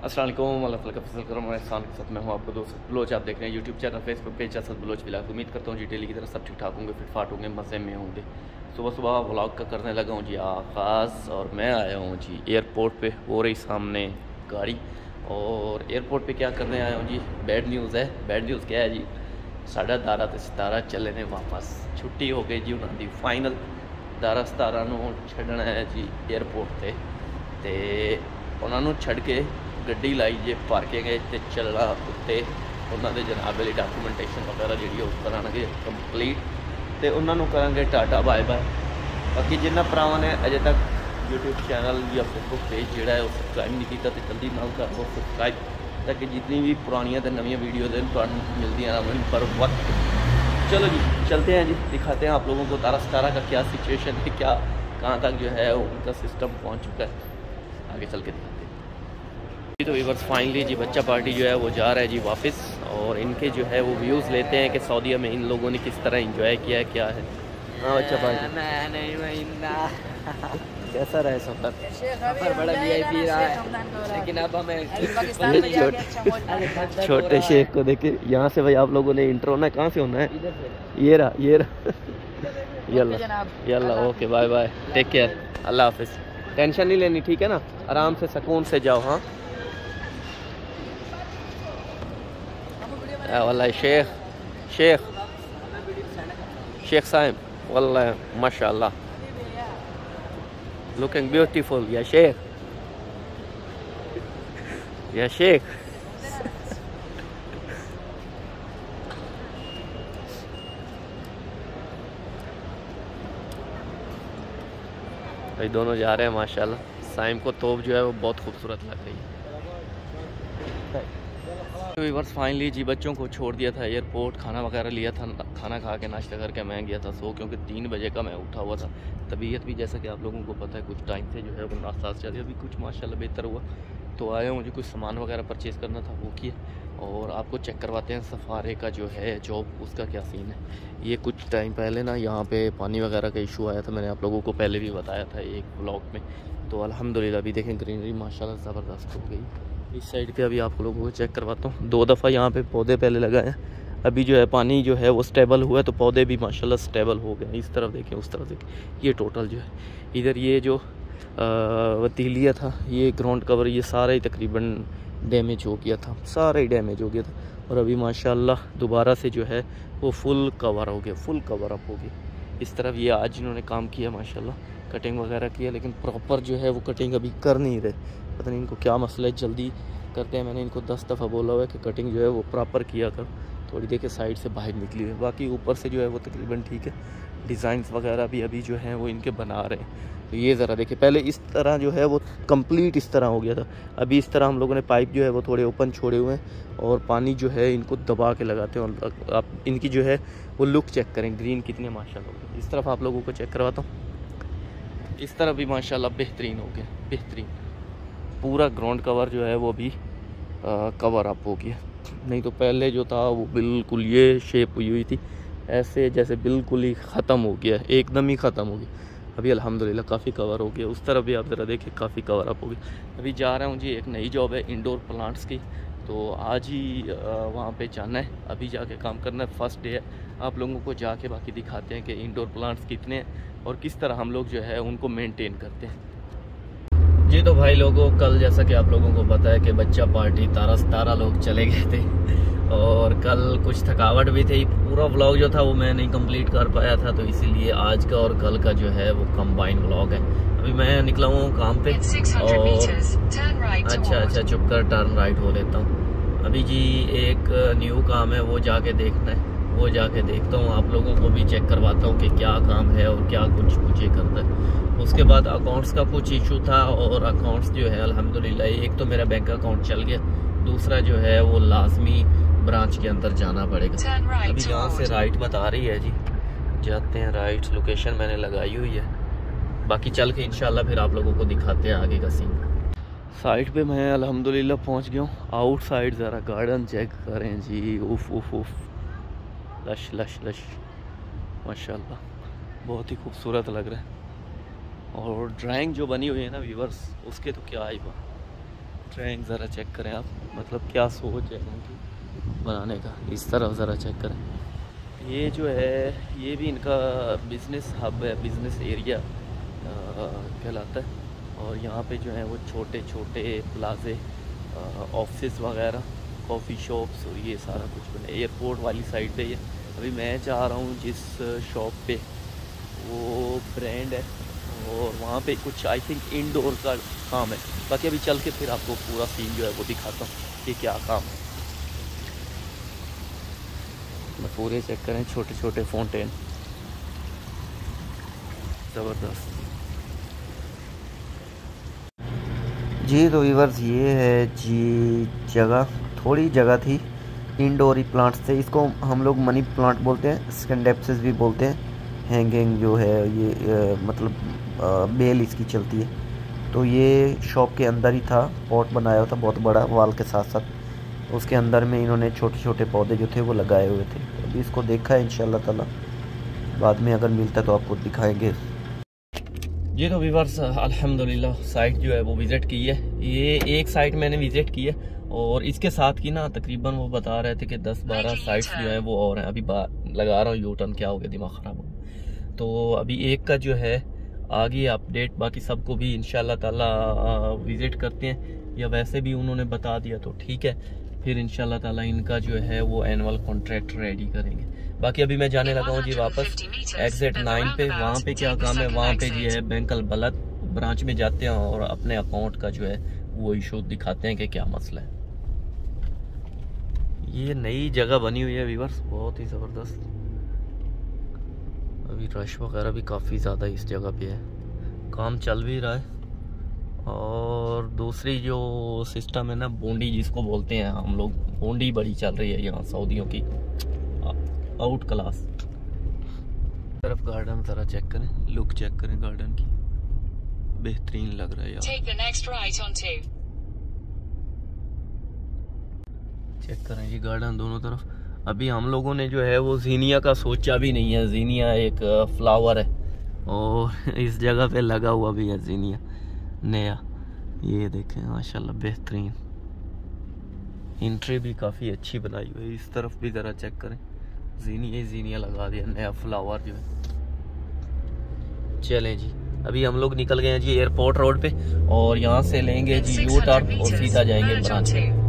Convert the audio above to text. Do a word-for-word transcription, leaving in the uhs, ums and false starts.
अस्सलाम वालेकुम, अल्लाह ताला का फजल करम और एहसान के साथ मैं हूँ आपको दोस्त बलोच। आप देख रहे हैं YouTube channel, Facebook page Asad Baloch vlog. उम्मीद करता हूँ जी डेली की तरह सब ठीक ठाक होंगे, फिट फाट होंगे, मज़े में होंगे। सुबह सुबह व्लॉग का करने लगा हूँ जी आगाज़, और मैं आया हूँ जी एयरपोर्ट पे। हो रही सामने गाड़ी, और एयरपोर्ट पे क्या करने आया हूँ जी, बैड न्यूज़ है। बैड न्यूज़ क्या है जी, साढ़ा दारा तो सितारा चले ने वापस, छुट्टी हो गई जी उन्होंने फाइनल। दारा सितारा नूं छड्डना है जी एयरपोर्ट ते ते उन्होंने छड़ के गड्डी लाई जे भर के गए तो चलना उत्ते उन्होंने जनाब वाली डॉक्यूमेंटेशन वगैरह जी करांगे कंप्लीट, तो उन्होंने करांगे टाटा बाय बाय। बाकी जिन्होंने भरावां ने अजे तक यूट्यूब चैनल या फेसबुक पेज जोड़ा है वो सबसक्राइब नहीं किया तो जल्दी नाल कर लो सबसक्राइब, ताकि जितनी भी पुरानियां तो नवी वीडियो मिलती रहें पर वक्त। चलो जी चलते हैं जी, दिखाते हैं आप लोगों को तारा सितारा का क्या सिचुएशन है, क्या कहाँ तक जो है उनका सिस्टम पहुँच चुका है, आगे चल के दिखाते हैं। तो वीवर्स फाइनली जी बच्चा पार्टी जो है वो जा रहा है जी वापस, और इनके जो है वो व्यूज़ लेते हैं कि सऊदीया में इन लोगों ने किस तरह इंजॉय किया है, क्या है। हाँ बच्चा पार्टी कैसा रहा सफर? सफर बड़ा वीआईपी रहा है, लेकिन अब हमें छोटे छोटे शेख को देखे यहाँ से। भाई आप लोगों ने इंट्रो ना कहाँ से होना है, ये रहा ये रहा यल्ला यल्ला okay bye bye, take care, अल्लाह हाफिज़। टेंशन नहीं लेनी, ठीक है ना, आराम से सुकून से जाओ। हाँ वल्लाह शेख शेख शेख साहब वल्लाह माशाल्लाह, लुकिंग ब्यूटीफुल या शेख या शेख। भाई दोनों जा रहे हैं माशाल्लाह। साइम को तोप जो है वो बहुत खूबसूरत लग रही है। वीवर्स फाइनली जी बच्चों को छोड़ दिया था एयरपोर्ट, खाना वगैरह लिया था, खाना खा के नाश्ता करके मैं गया था सो, क्योंकि तीन बजे का मैं उठा हुआ था। तबीयत भी जैसा कि आप लोगों को पता है कुछ टाइम से जो है वो नाश्ता चल रही, अभी कुछ माशाल्लाह बेहतर हुआ। तो आया मुझे कुछ सामान वगैरह परचेज़ करना था वो किया, और आपको चेक करवाते हैं सफारे का जो है जॉब, उसका क्या सीन है। ये कुछ टाइम पहले ना यहाँ पे पानी वगैरह का इशू आया था, मैंने आप लोगों को पहले भी बताया था एक व्लॉग में। तो अल्हम्दुलिल्लाह अभी देखें ग्रीनरी माशाल्लाह ज़बरदस्त हो गई। इस साइड पे अभी आप लोगों को चेक करवाता हूँ। दो दफ़ा यहाँ पे पौधे पहले लगाए हैं, अभी जो है पानी जो है वो स्टेबल हुआ है, तो पौधे भी माशाल्लाह स्टेबल हो गए। इस तरफ देखें उस तरफ देखें, ये टोटल जो है इधर ये जो वतीलिया था, ये ग्राउंड कवर, ये सारा ही तकरीबन डैमेज हो गया था, सारा ही डैमेज हो गया था। और अभी माशाल्लाह दोबारा से जो है वो फुल कवर हो गया, फुल कवर अप हो गया। इस तरफ ये आज इन्होंने काम किया माशाल्लाह, कटिंग वगैरह किया, लेकिन प्रॉपर जो है वो कटिंग अभी कर नहीं रहे। पता नहीं इनको क्या मसला है, जल्दी करते हैं। मैंने इनको दस दफ़ा बोला हुआ है कि कटिंग जो है वो प्रॉपर किया कर। थोड़ी देर के साइड से बाहर निकली हुई है, बाकी ऊपर से जो है वो तकरीबन ठीक है। डिज़ाइंस वगैरह भी अभी जो हैं वो इनके बना रहे हैं। तो ये ज़रा देखिए, पहले इस तरह जो है वो कंप्लीट इस तरह हो गया था, अभी इस तरह हम लोगों ने पाइप जो है वो थोड़े ओपन छोड़े हुए हैं, और पानी जो है इनको दबा के लगाते हैं। और आप इनकी जो है वो लुक चेक करें, ग्रीन कितने माशाल्लाह। इस तरफ आप लोगों को चेक करवाता हूँ, इस तरफ भी माशाल्लाह बेहतरीन हो गया, बेहतरीन। पूरा ग्राउंड कवर जो है वो भी आ, कवर अप हो गया। नहीं तो पहले जो था वो बिल्कुल ये शेप हुई हुई थी ऐसे, जैसे बिल्कुल ही ख़त्म हो गया, एकदम ही ख़त्म हो गया। अभी अल्हम्दुलिल्लाह काफ़ी कवर हो गया। उस तरफ भी आप ज़रा देखिए काफ़ी कवर अप हो गया। अभी जा रहा हूँ जी, एक नई जॉब है इंडोर प्लांट्स की, तो आज ही वहाँ पे जाना है, अभी जाके काम करना है। फर्स्ट डे है, आप लोगों को जाके बाकी दिखाते हैं कि इंडोर प्लांट्स कितने हैं और किस तरह हम लोग जो है उनको मेनटेन करते हैं जी। तो भाई लोगों, कल जैसा कि आप लोगों को पता है कि बच्चा पार्टी तारा सितारा लोग चले गए थे, और कल कुछ थकावट भी थी। पूरा व्लॉग जो था वो मैं नहीं कंप्लीट कर पाया था, तो इसीलिए आज का और कल का जो है वो कंबाइन व्लॉग है। अभी मैं निकला हूँ काम पे, और अच्छा अच्छा चुप कर टर्न राइट हो लेता हूँ। अभी जी एक न्यू काम है, वो जाके देखना है, वो जाके देखता हूँ, आप लोगों को भी चेक करवाता हूँ कि क्या काम है और क्या कुछ कुछ ये करता है। उसके बाद अकाउंट्स का कुछ इशू था, और अकाउंट्स जो है अल्हम्दुलिल्लाह एक तो मेरा बैंक अकाउंट चल गया, दूसरा जो है वो लाजमी ब्रांच के अंदर जाना पड़ेगा। अभी यहाँ से राइट बता रही है जी, जाते हैं राइट, लोकेशन मैंने लगाई हुई है। बाकी चल के इंशाल्लाह फिर आप लोगों को दिखाते हैं आगे का सीन। साइड पे मैं अल्हम्दुलिल्लाह पहुँच गया हूँ। आउट साइड ज़रा गार्डन चेक करें जी, उफ उफ उफ, लश लश लश माशाल्लाह, बहुत ही खूबसूरत लग रहा है। और ड्राइंग जो बनी हुई है ना व्यूवर्स, उसके तो क्या ही बात, ट्रैक ज़रा चेक करें आप, मतलब क्या सोच है उनकी बनाने का। इस तरफ ज़रा चेक करें, ये जो है ये भी इनका बिज़नेस हब है, बिज़नेस एरिया कहलाता है। और यहाँ पे जो है वो छोटे छोटे प्लाजे, ऑफिस वगैरह, कॉफ़ी शॉप्स और ये सारा कुछ बने एयरपोर्ट वाली साइड पे। ये अभी मैं चाह रहा हूँ जिस शॉप पे, वो ब्रांड है और वहाँ पे कुछ आई थिंक इंडोर का काम है। बाकी अभी चल के फिर आपको पूरा सीन जो है वो दिखाता हूँ कि क्या काम है। मैं पूरे चेक करें, छोटे छोटे फाउंटेन, ज़बरदस्त जी। तो व्यूअर्स ये है जी जगह, थोड़ी जगह थी, इंडोर प्लांट्स थे। इसको हम लोग मनी प्लांट बोलते हैं, स्कैंडेप्सिस भी बोलते हैं। हैंगिंग जो है ये आ, मतलब आ, बेल इसकी चलती है। तो ये शॉप के अंदर ही था, पॉट बनाया हुआ था बहुत बड़ा वाल के साथ साथ। उसके अंदर में इन्होंने छोटे छोटे पौधे जो थे वो लगाए हुए थे। अभी इसको देखा है इंशाल्लाह ताला, बाद में अगर मिलता तो आपको दिखाएंगे। जी तो व्यूअर्स अल्हम्दुलिल्लाह साइट जो है वो विज़िट की है। ये एक साइट मैंने विज़िट की है और इसके साथ की ना तकरीबन वो बता रहे थे कि दस बारह साइट्स जो हैं वो और हैं। अभी लगा रहा हूँ यू टर्न, क्या हो गया दिमाग ख़राब हो। तो अभी एक का जो है आगे अपडेट, बाकी सबको भी इंशाल्लाह ताला विज़िट करते हैं, या वैसे भी उन्होंने बता दिया तो ठीक है। फिर इंशाल्लाह ताला इनका जो है वो एनुअल कॉन्ट्रैक्ट रेडी करेंगे। बाकी अभी मैं जाने लगा हूँ जी वापस एग्जिट नाइन पे। वहाँ पे क्या काम है, वहाँ पे जी है बैंक अल बलद ब्रांच में जाते हैं और अपने अकाउंट का जो है वो इशू दिखाते हैं कि क्या मसला है। ये नई जगह बनी हुई है व्यूअर्स, बहुत ही ज़बरदस्त। अभी रश वगैरह भी काफ़ी ज़्यादा इस जगह पे है, काम चल भी रहा है। और दूसरी जो सिस्टम है ना, बोंडी जिसको बोलते हैं हम लोग, बोंडी बड़ी चल रही है यहाँ सऊदियों की, आउट क्लास। तरफ गार्डन ज़रा चेक करें, लुक चेक करें गार्डन की, बेहतरीन लग रहा है यार। चेक करें ये गार्डन दोनों तरफ। अभी हम लोगों ने जो है वो जीनिया का सोचा भी नहीं है। जीनिया एक फ्लावर है और इस जगह पे लगा हुआ भी है जीनिया नया। ये देखें माशाल्लाह बेहतरीन, एंट्री भी काफ़ी अच्छी बनाई हुई है। इस तरफ भी ज़रा चेक करें, जीनिया जीनिया लगा दिया, नया फ्लावर जो है। चलें जी, अभी हम लोग निकल गए हैं जी एयरपोर्ट रोड पे और यहाँ से लेंगे जी यू टर्न और सीधा जाएंगे ब्रांच पे।